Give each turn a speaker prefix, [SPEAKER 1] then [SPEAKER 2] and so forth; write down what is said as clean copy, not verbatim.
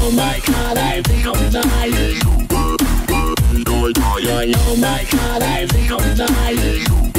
[SPEAKER 1] oh my god, I think I'm dying. Oh my god, I think I'm dying.